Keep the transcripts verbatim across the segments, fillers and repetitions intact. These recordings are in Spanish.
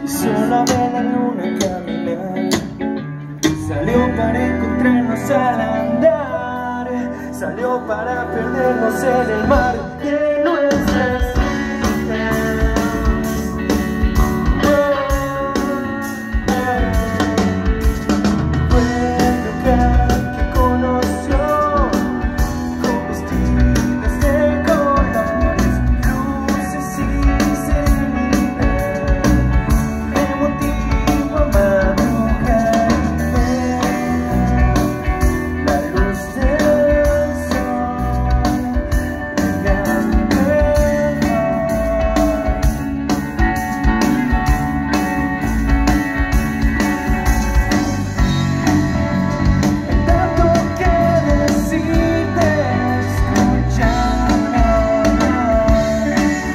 Sola ve la luna caminar, salió para encontrarnos al andar, salió para perdernos en el mar de nuestras vidas. Fue el lugar que conoció, con vestidos de colores, luces y serenidad, me motiva a madrugar y ver la luz del sol llegando al mar. Tanto que decirte, escúchame hablar.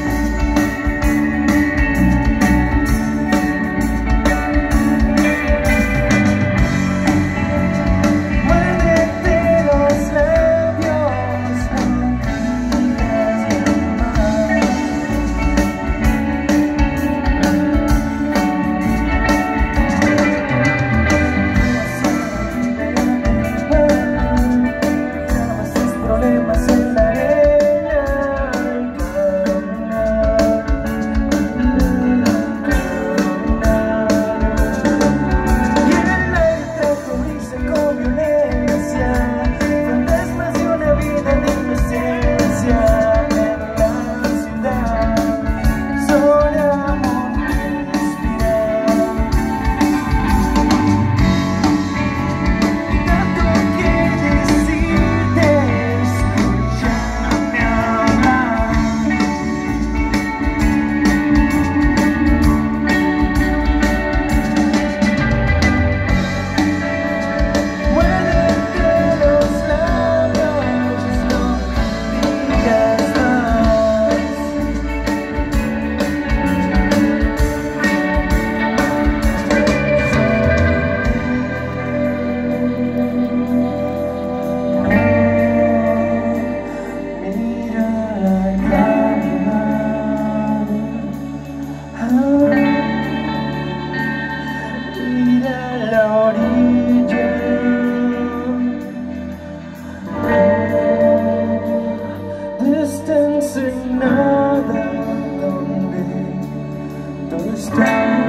Muérdete los labios, no digas nada. Graba sus problemas en la arena y caminar, caminar. Y el aire trajo brisa con violencia, fantasmas de una vida de inocencia en la ciudad. Solamos respirar. Tanto que decirte, escúchame hablar. Muérdete los labios, no digas más. Mira caminar, mira la orilla, de esta ensenada donde tú estás.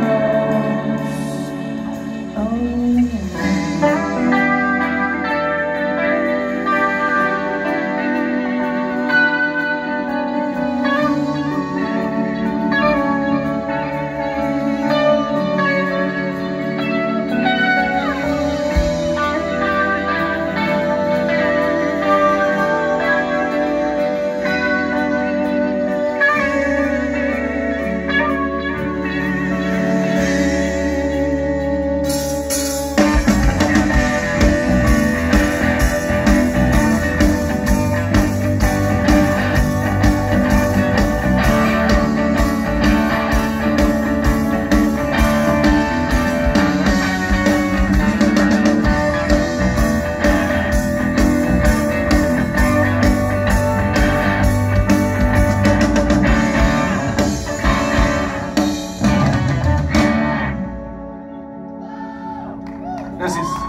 Gracias.